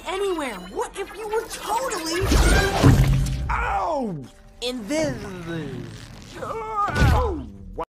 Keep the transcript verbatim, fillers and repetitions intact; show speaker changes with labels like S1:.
S1: anywhere. What if you were totally...
S2: Ow!
S1: invisible?